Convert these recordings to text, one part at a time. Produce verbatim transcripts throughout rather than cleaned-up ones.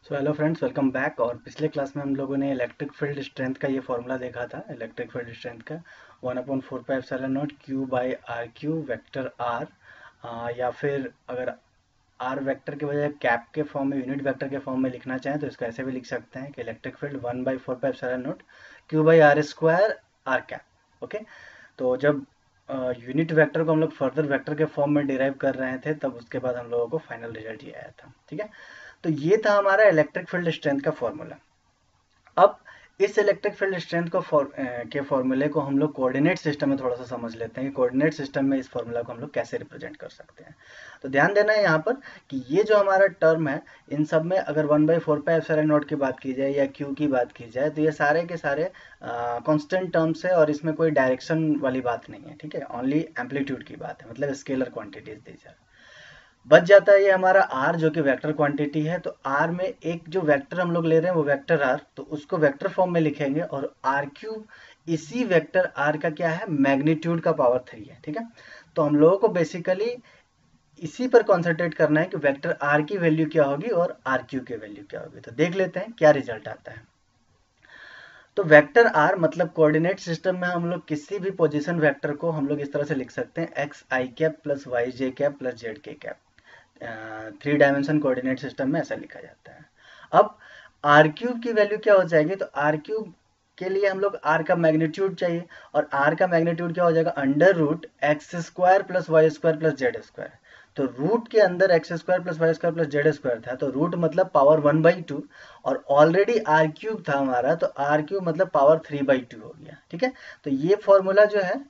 सो hello friends, welcome back. और पिछले class में हम लोगों ने इलेक्ट्रिक फील्ड स्ट्रेंथ का ये फॉर्मूला देखा था। इलेक्ट्रिक फील्ड स्ट्रेंथ का one upon four pi epsilon naught q by r q vector r, या फिर अगर आर वेक्टर के बजाय कैप के फॉर्म में, यूनिट वेक्टर के फॉर्म में लिखना चाहें तो इसको ऐसे भी लिख सकते हैं कि electric field one by four pi epsilon naught q by r square r cap. Okay, तो जब यूनिट वेक्टर को हम लोग फर्दर वेक्टर के फॉर्म में डिराइव कर रहे थे तब उसके बाद हम लोगों को फाइनल रिजल्ट ये आया था। ठीक है, तो ये था हमारा इलेक्ट्रिक फील्ड स्ट्रेंथ का फॉर्मूला। अब इस इलेक्ट्रिक फील्ड स्ट्रेंथ को फॉर, के फॉर्मूले को हम लोग कोऑर्डिनेट सिस्टम में थोड़ा सा समझ लेते हैं कि कोऑर्डिनेट सिस्टम में इस फॉर्मूला को हम लोग कैसे रिप्रेजेंट कर सकते हैं। तो ध्यान देना है यहाँ पर कि ये जो हमारा टर्म है, इन सब में अगर one by four pi epsilon naught की बात की जाए या क्यू की बात की जाए तो ये सारे के सारे कांस्टेंट टर्म्स है और इसमें कोई डायरेक्शन वाली बात नहीं है। ठीक है, ओनली एम्पलीट्यूड की बात है, मतलब स्केलर क्वांटिटीज दी जाए। बच जाता है ये हमारा r जो कि वेक्टर क्वांटिटी है। तो r में एक जो वेक्टर हम लोग ले रहे हैं वो वेक्टर r, तो उसको वेक्टर फॉर्म में लिखेंगे और r क्यूब इसी वेक्टर r का क्या है, मैग्नीट्यूड का पावर थ्री है। ठीक है, तो हम लोगों को बेसिकली इसी पर कॉन्सेंट्रेट करना है कि वेक्टर r की वैल्यू क्या होगी और r क्यूब की वैल्यू क्या होगी। तो देख लेते हैं क्या रिजल्ट आता है। तो वेक्टर r मतलब कोऑर्डिनेट सिस्टम में हम लोग किसी भी पोजीशन वेक्टर को हम लोग इस तरह से लिख सकते हैं, x i cap plus y j cap plus z k cap. Three dimension coordinate system में ऐसा लिखा जाता है। अब आर क्यूब की वैल्यू क्या हो जाएगी, तो आर क्यूब के लिए हम लोग आर का मैग्नीट्यूड चाहिए और आर का मैग्नीट्यूड क्या हो जाएगा, under root x square plus y square plus z square. तो रूट के अंदर x square plus y square plus z square था, तो रूट मतलब पावर वन बाई टू और ऑलरेडी आर क्यूब था हमारा, तो आर क्यूब मतलब पावर थ्री बाई टू हो गया। ठीक है, तो ये फॉर्मूला जो है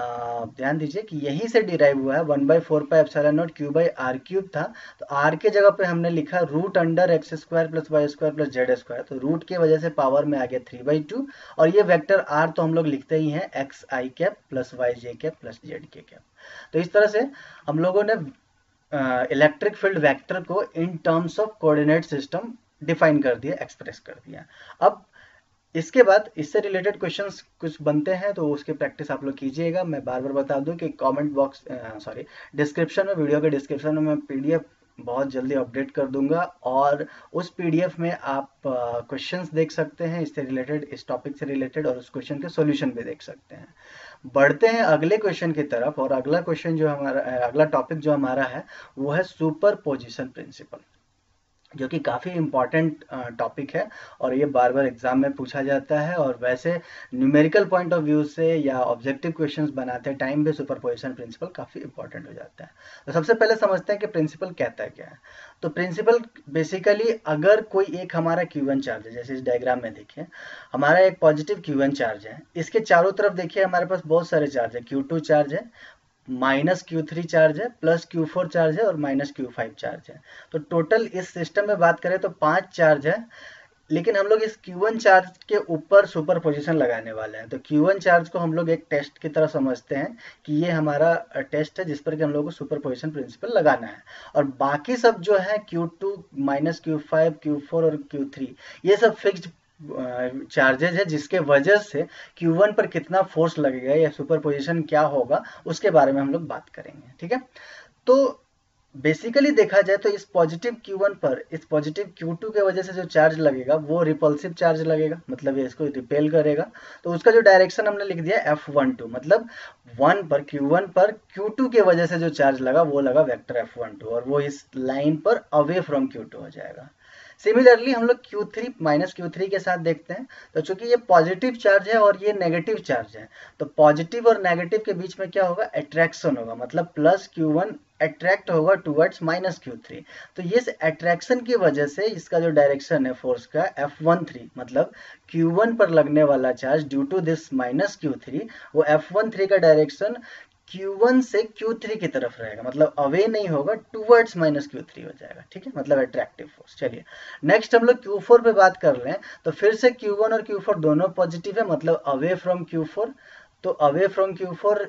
ध्यान दीजिए कि यहीं से डिराइव हुआ है। One by four pi epsilon naught q by r cube था, तो आर के जगह पे हमने लिखा root under x square plus y square plus z square. तो रूट की वजह से पावर में आ गया थ्री बाई टू और ये वेक्टर आर तो हम लोग लिखते ही हैं x i cap plus y j cap plus z k cap. तो इस तरह से हम लोगों ने इलेक्ट्रिक फील्ड वेक्टर को in terms of coordinate system define कर दिया, एक्सप्रेस कर दिया। अब इसके बाद इससे रिलेटेड क्वेश्चंस कुछ बनते हैं तो उसकी प्रैक्टिस आप लोग कीजिएगा। मैं बार बार बता दूं कि कमेंट बॉक्स सॉरी डिस्क्रिप्शन में, वीडियो के डिस्क्रिप्शन में मैं पीडीएफ बहुत जल्दी अपडेट कर दूंगा और उस पीडीएफ में आप क्वेश्चंस देख सकते हैं इससे रिलेटेड, इस टॉपिक से रिलेटेड, और उस क्वेश्चन के सॉल्यूशन भी देख सकते हैं। बढ़ते हैं अगले क्वेश्चन की तरफ और अगला क्वेश्चन जो हमारा अगला टॉपिक जो हमारा है वो है सुपरपोजिशन प्रिंसिपल, जो कि काफ़ी इम्पॉर्टेंट टॉपिक है और ये बार बार एग्जाम में पूछा जाता है। और वैसे न्यूमेरिकल पॉइंट ऑफ व्यू से या ऑब्जेक्टिव क्वेश्चंस बनाते टाइम भी सुपरपोजिशन प्रिंसिपल काफ़ी इंपॉर्टेंट हो जाता है। तो सबसे पहले समझते हैं कि प्रिंसिपल कहता है क्या है। तो प्रिंसिपल बेसिकली अगर कोई एक हमारा क्यू वन चार्ज है, जैसे इस डायग्राम में देखिए हमारा एक पॉजिटिव क्यू वन चार्ज है, इसके चारों तरफ देखिए हमारे पास बहुत सारे चार्ज है, क्यू टू चार्ज है, माइनस क्यू थ्री चार्ज है, प्लस क्यू फोर चार्ज है और माइनस क्यू फाइव चार्ज है। तो टोटल इस सिस्टम में बात करें तो पांच चार्ज है, लेकिन हम लोग इस क्यू वन चार्ज के ऊपर सुपरपोजिशन लगाने वाले हैं। तो क्यू वन चार्ज को हम लोग एक टेस्ट की तरह समझते हैं कि ये हमारा टेस्ट है जिस पर कि हम लोग को सुपरपोजिशन प्रिंसिपल लगाना है। और बाकी सब जो है q two minus q five q four और क्यू थ्री ये सब फिक्स्ड चार्जेज है, जिसके वजह से क्यू वन पर कितना फोर्स लगेगा या सुपरपोजिशन क्या होगा उसके बारे में हम लोग बात करेंगे। ठीक है, तो बेसिकली देखा जाए तो इस पॉजिटिव क्यू वन पर इस पॉजिटिव क्यू टू के वजह से जो चार्ज लगेगा वो रिपल्सिव चार्ज लगेगा, मतलब ये इसको रिपेल करेगा। तो उसका जो डायरेक्शन हमने लिख दिया एफ वन टू, मतलब वन पर क्यू वन पर क्यू टू के वजह से जो चार्ज लगा वो लगा वेक्टर एफ वन टू और वो इस लाइन पर अवे फ्रॉम क्यू टू हो जाएगा। सिमिलरली हम लोग q three minus q three के साथ देखते हैं। तो चूंकि ये पॉजिटिव चार्ज है और ये नेगेटिव चार्ज है, तो पॉजिटिव और नेगेटिव के बीच में क्या होगा, अट्रैक्शन होगा, मतलब प्लस क्यू वन अट्रैक्ट होगा टुवर्ड्स माइनस क्यू थ्री। तो ये अट्रैक्शन की वजह से इसका जो डायरेक्शन है फोर्स का एफ वन थ्री, मतलब क्यू वन पर लगने वाला charge due to this minus q three, वो एफ वन थ्री का डायरेक्शन क्यू वन से क्यू थ्री की तरफ रहेगा, मतलब अवे नहीं होगा, टुवर्ड्स माइनस क्यू थ्री हो जाएगा। ठीक है, मतलब अट्रैक्टिव फोर्स। चलिए नेक्स्ट हम लोग क्यू फोर पे बात कर लें। तो फिर से क्यू वन और क्यू फोर दोनों पॉजिटिव है, मतलब अवे फ्रॉम क्यू फोर। तो अवे फ्रॉम क्यू फोर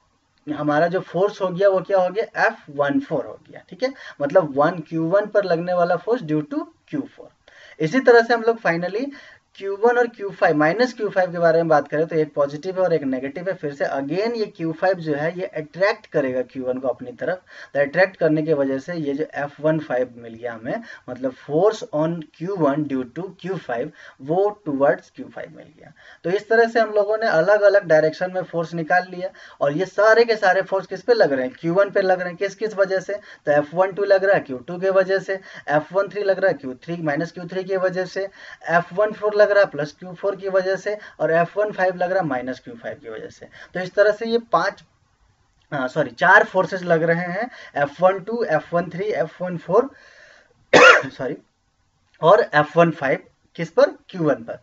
हमारा जो फोर्स हो गया वो क्या हो गया, एफ वन फोर हो गया। ठीक है, मतलब वन क्यू वन पर लगने वाला force due to q four. इसी तरह से हम लोग फाइनली क्यू वन और q five, minus q five के बारे में बात करें तो एक पॉजिटिव है और एक नेगेटिव है। फिर से अगेन ये क्यू फाइव जो है ये अट्रैक्ट करेगा क्यू वन को अपनी तरफ, तो अट्रैक्ट करने की वजह से ये जो एफ वन फाइव मिल गया हमें, मतलब force on q one due to q five, वो टूवर्ड्स क्यू फाइव मिल गया। तो इस तरह से हम लोगों ने अलग अलग डायरेक्शन में फोर्स निकाल लिया, और ये सारे के सारे फोर्स किस पे लग रहे हैं, क्यू वन पे लग रहे हैं। किस किस वजह से, तो एफ वन टू लग रहा है क्यू टू की वजह से, एफ वन थ्री लग रहा है q three minus q three की वजह से, एफ वन फोर लग रहा है प्लस क्यू फोर की वजह से, और एफ वन फाइव लग रहा है माइनस क्यू फाइव की वजह से। तो इस तरह से ये पांच सॉरी चार फोर्सेस लग रहे हैं, F one two, F one three, F one four sorry और एफ वन फाइव, किस पर, क्यू वन पर।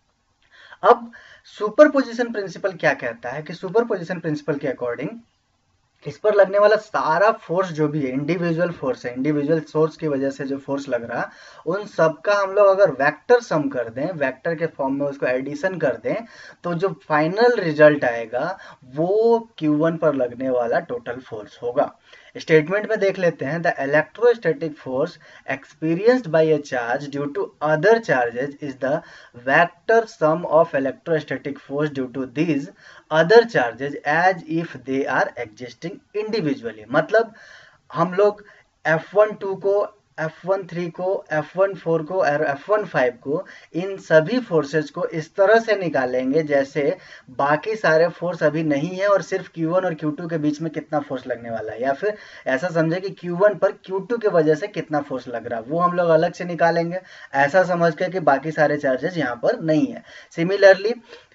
अब सुपरपोजिशन प्रिंसिपल क्या कहता है कि सुपरपोजिशन प्रिंसिपल के अकॉर्डिंग इस पर लगने वाला सारा फोर्स जो भी है, इंडिविजुअल फोर्स है, इंडिविजुअल सोर्स की वजह से जो फोर्स लग रहा, उन सब का हम लोग अगर वेक्टर सम कर दें, वेक्टर के फॉर्म में उसको एडिशन कर दें, तो जो फाइनल रिजल्ट आएगा वो क्यू वन पर लगने वाला टोटल फोर्स होगा। स्टेटमेंट में देख लेते हैं, the electrostatic force experienced by a charge due to other charges is the vector sum of electrostatic force due to these other charges as if they are existing individually. मतलब हम लोग F one two को, F one three को, F one four को और F one five को, इन सभी forces को इस तरह से निकालेंगे जैसे बाकी सारे फोर्स अभी नहीं है और सिर्फ क्यू वन और क्यू टू के बीच में कितना फोर्स लगने वाला है, या फिर ऐसा समझे कि क्यू वन पर क्यू टू की वजह से कितना फोर्स लग रहा है, वो हम लोग अलग से निकालेंगे, ऐसा समझ के कि बाकी सारे चार्जेस यहाँ पर नहीं है। Similarly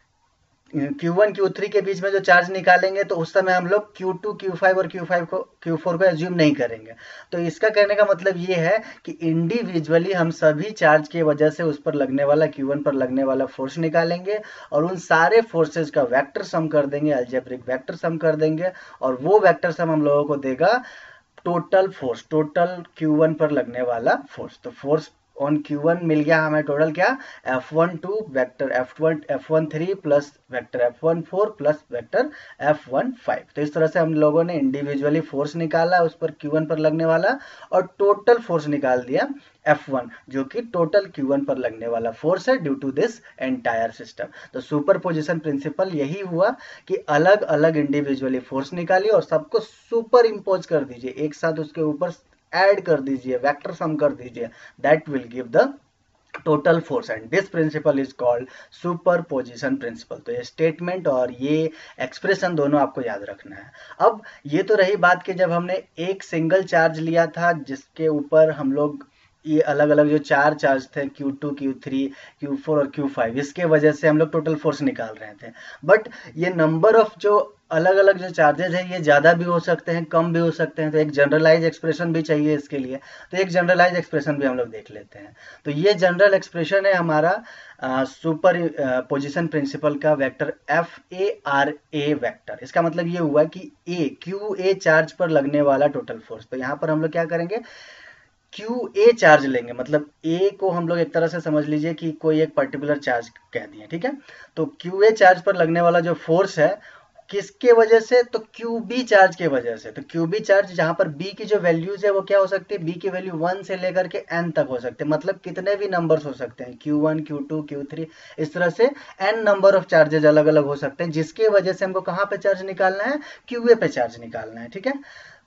q one q three के बीच में जो चार्ज निकालेंगे तो उस समय हम लोग क्यू टू क्यू फाइव और क्यू फाइव को क्यू फोर को एज्यूम नहीं करेंगे। तो इसका कहने का मतलब ये है कि इंडिविजुअली हम सभी चार्ज की वजह से उस पर लगने वाला, क्यू वन पर लगने वाला फोर्स निकालेंगे और उन सारे फोर्सेस का वेक्टर सम कर देंगे, अलजेब्रिक वेक्टर सम कर देंगे, और वो वेक्टर सम हम लोगों को देगा total force, total q one पर लगने वाला फोर्स। तो फोर्स ऑन क्यू वन मिल गया हमें टोटल क्या, F one two vector F one F one three plus vector F one four plus vector F one five. तो इस तरह से हम लोगों ने इंडिविजुअली फोर्स निकाला उस पर क्यू वन पर लगने वाला, और टोटल फोर्स निकाल दिया एफ वन, जो कि टोटल क्यू वन पर लगने वाला फोर्स है due to this entire system. तो सुपरपोजिशन प्रिंसिपल यही हुआ कि अलग अलग इंडिविजुअली फोर्स निकालिए और सबको सुपर इम्पोज कर दीजिए, एक साथ उसके ऊपर ऐड कर दीजिए, वेक्टर सम कर दीजिए, that will give the total force, and this principle is called superposition principle. तो ये स्टेटमेंट और ये एक्सप्रेशन दोनों आपको याद रखना है। अब ये तो रही बात कि जब हमने एक सिंगल चार्ज लिया था जिसके ऊपर हम लोग ये अलग अलग जो चार चार्ज थे q two q three q four और क्यू फाइव, इसके वजह से हम लोग टोटल फोर्स निकाल रहे थे। बट ये नंबर ऑफ जो अलग अलग जो चार्जेस है ये ज़्यादा भी हो सकते हैं, कम भी हो सकते हैं, तो एक जनरलाइज एक्सप्रेशन भी चाहिए इसके लिए। तो एक जनरलाइज एक्सप्रेशन भी हम लोग देख लेते हैं। तो ये जनरल एक्सप्रेशन है हमारा सुपर पोजिशन प्रिंसिपल का vector F a r a vector. इसका मतलब ये हुआ कि ए क्यू ए चार्ज पर लगने वाला टोटल फोर्स। तो यहाँ पर हम लोग क्या करेंगे, क्यू ए चार्ज लेंगे, मतलब ए को हम लोग एक तरह से समझ लीजिए कि कोई एक पर्टिकुलर चार्ज कह दिए, ठीक है। तो क्यू ए चार्ज पर लगने वाला जो फोर्स है किसके वजह से, तो क्यू बी चार्ज के वजह से। तो क्यू बी चार्ज जहां पर बी की जो वैल्यूज है वो क्या हो सकती है, बी की वैल्यू वन से लेकर के एन तक हो सकते हैं, मतलब कितने भी नंबर्स हो सकते हैं, q one q two q three, इस तरह से एन नंबर ऑफ चार्जेज अलग अलग हो सकते हैं, जिसके वजह से हमको कहाँ पे चार्ज निकालना है, क्यू ए पे चार्ज निकालना है, ठीक है।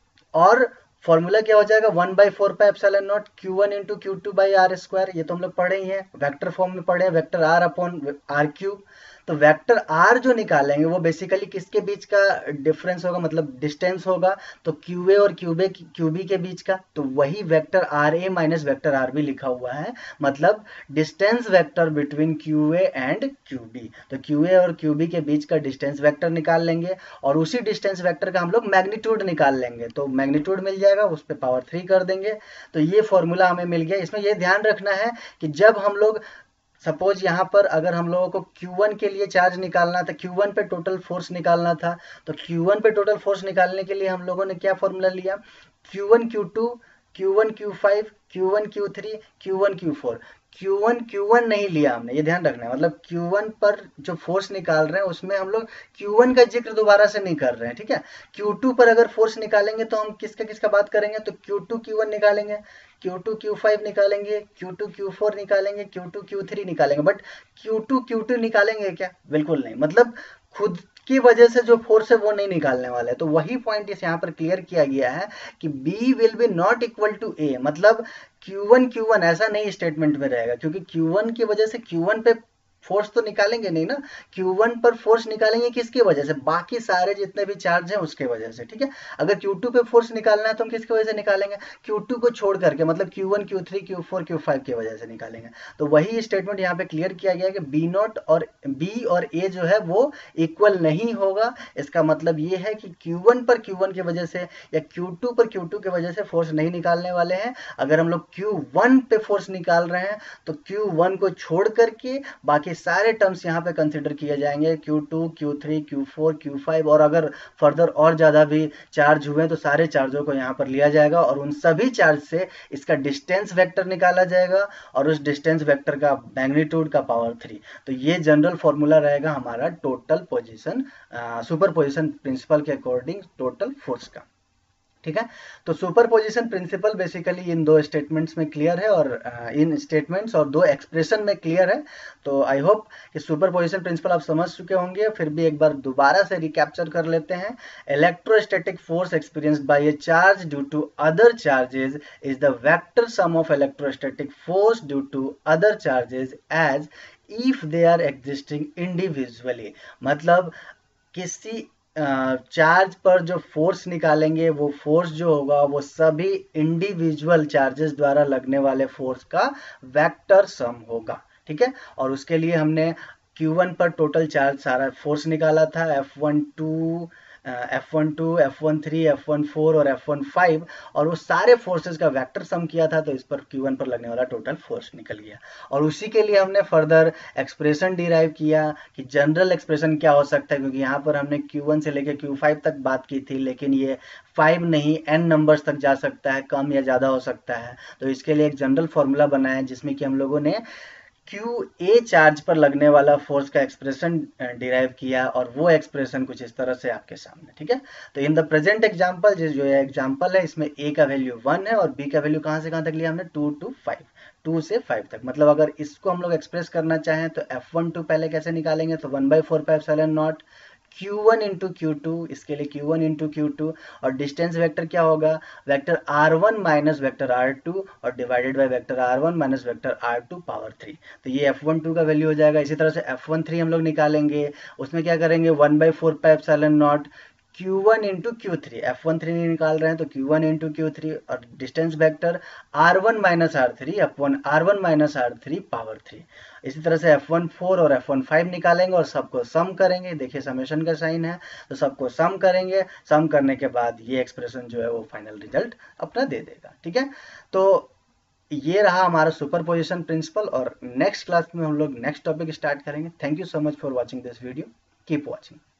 और फॉर्मूला क्या हो जाएगा, one by four pi epsilon naught q one into q two by r square. ये तो हम लोग पढ़े ही हैं, वेक्टर फॉर्म में पढ़े हैं, vector r upon r cube. तो वेक्टर आर जो निकालेंगे वो बेसिकली किसके बीच का डिफरेंस होगा, मतलब डिस्टेंस होगा, तो क्यू ए और क्यूबे क्यूबी के बीच का। तो वही vector r a minus vector r b लिखा हुआ है, मतलब distance vector between q a and q b. तो क्यू ए और क्यूबी के बीच का डिस्टेंस वेक्टर निकाल लेंगे और उसी डिस्टेंस वेक्टर का हम लोग मैग्नीट्यूड निकाल लेंगे। तो मैग्नीट्यूड मिल जाएगा, उस पर पावर थ्री कर देंगे। तो ये फॉर्मूला हमें मिल गया। इसमें यह ध्यान रखना है कि जब हम लोग सपोज यहाँ पर अगर हम लोगों को क्यू वन के लिए चार्ज निकालना था, क्यू वन पे टोटल फोर्स निकालना था, तो क्यू वन पे टोटल फोर्स निकालने के लिए हम लोगों ने क्या फॉर्मूला लिया, q one q two q one q five q one q three q one q four. Q one q one नहीं लिया हमने, ये ध्यान रखना है। मतलब क्यू वन पर जो फोर्स निकाल रहे हैं उसमें हम लोग क्यू वन का जिक्र दोबारा से नहीं कर रहे हैं, ठीक है। क्यू टू पर अगर फोर्स निकालेंगे तो हम किसका किसका बात करेंगे, तो क्यू टू क्यू वन निकालेंगे, क्यू टू क्यू फाइव निकालेंगे, क्यू टू क्यू फोर निकालेंगे, क्यू टू क्यू थ्री निकालेंगे। But q two q two निकालेंगे क्या, बिल्कुल नहीं। मतलब खुद की वजह से जो फोर्स है वो नहीं निकालने वाला है। तो वही पॉइंट इस यहाँ पर क्लियर किया गया है कि B will be not equal to A। मतलब क्यू वन क्यू वन ऐसा नहीं स्टेटमेंट में रहेगा, क्योंकि क्यू वन की वजह से क्यू वन पे फोर्स तो निकालेंगे नहीं ना। क्यू वन पर फोर्स निकालेंगे किसकी वजह से, बाकी सारे जितने भी चार्ज हैं उसके वजह से, ठीक है। अगर क्यू टू पे फोर्स निकालना है तो हम किसकी वजह से निकालेंगे, क्यू टू को छोड़ करके, मतलब q one q three q four q five की वजह से निकालेंगे। तो वही स्टेटमेंट यहाँ पे क्लियर किया गया है कि बी नॉट और बी और ए जो है वो इक्वल नहीं होगा। इसका मतलब ये है कि क्यू वन पर क्यू वन की वजह से या क्यू टू पर क्यू टू की वजह से फोर्स नहीं निकालने वाले हैं। अगर हम लोग क्यू वन पे फोर्स निकाल रहे हैं तो क्यू वन को छोड़ करके बाकी सारे टर्म्स यहाँ पे कंसिडर किए जाएंगे, q two q three q four q five, और अगर फर्दर और ज़्यादा भी चार्ज हुए तो सारे चार्जों को यहाँ पर लिया जाएगा और उन सभी चार्ज से इसका डिस्टेंस वेक्टर निकाला जाएगा और उस डिस्टेंस वेक्टर का मैग्नीट्यूड का पावर थ्री। तो ये जनरल फॉर्मूला रहेगा हमारा total position super position principle के अकॉर्डिंग टोटल फोर्स का, ठीक है। तो सुपर पोजिशन प्रिंसिपल बेसिकली इन दो स्टेटमेंट्स में क्लियर है और इन स्टेटमेंट्स और दो एक्सप्रेशन में क्लियर है। तो आई होप कि सुपर पोजिशन प्रिंसिपल आप समझ चुके होंगे। फिर भी एक बार दोबारा से रिकैप्चर कर लेते हैं। Electrostatic force experienced by a charge due to other charges is the vector sum of electrostatic force due to other charges as if they are existing individually. मतलब किसी चार्ज uh, पर जो फोर्स निकालेंगे वो force जो होगा वो सभी इंडिविजुअल चार्जेस द्वारा लगने वाले फोर्स का वेक्टर सम होगा, ठीक है। और उसके लिए हमने क्यू वन पर टोटल चार्ज सारा फोर्स निकाला था, F one two F one two F one three F one four और एफ वन फाइव, और वो सारे फोर्सेस का वेक्टर सम किया था। तो इस पर क्यू वन पर लगने वाला टोटल फोर्स निकल गया और उसी के लिए हमने फर्दर एक्सप्रेशन डिराइव किया कि जनरल एक्सप्रेशन क्या हो सकता है, क्योंकि यहाँ पर हमने क्यू वन से लेकर क्यू फाइव तक बात की थी, लेकिन ये फाइव नहीं एन नंबर्स तक जा सकता है, कम या ज़्यादा हो सकता है। तो इसके लिए एक जनरल फॉर्मूला बनाया जिसमें कि हम लोगों ने क्यू ए चार्ज पर लगने वाला फोर्स का एक्सप्रेशन डिराइव किया और वो एक्सप्रेशन कुछ इस तरह से आपके सामने, ठीक है। तो इन द प्रेजेंट एग्जांपल जो है एग्जांपल है इसमें ए का वैल्यू वन है और बी का वैल्यू कहाँ से कहाँ तक लिया हमने, टू टू फाइव, टू से फाइव तक। मतलब अगर इसको हम लोग एक्सप्रेस करना चाहें तो एफ वन टू पहले कैसे निकालेंगे, तो one by four pi epsilon naught q one into q two, इसके लिए q one into q two, और डिस्टेंस वेक्टर क्या होगा, vector r one minus vector r two और divided by vector r one minus vector r two power three. तो ये F one two का value हो जाएगा। इसी तरह से एफ वन थ्री हम लोग निकालेंगे, उसमें क्या करेंगे, one by four pi epsilon naught q one into q three, F one three निकाल रहे हैं तो q one into q three और distance vector r one minus r three upon r one minus r three power three. इसी तरह से F one four और F one five निकालेंगे और सबको सम करेंगे। देखिए समेशन का साइन है तो सबको सम करेंगे, सम करने के बाद ये एक्सप्रेशन जो है वो फाइनल रिजल्ट अपना दे देगा, ठीक है। तो ये रहा हमारा सुपरपोजिशन प्रिंसिपल और नेक्स्ट क्लास में हम लोग नेक्स्ट टॉपिक स्टार्ट करेंगे। Thank you so much for watching this video, keep watching.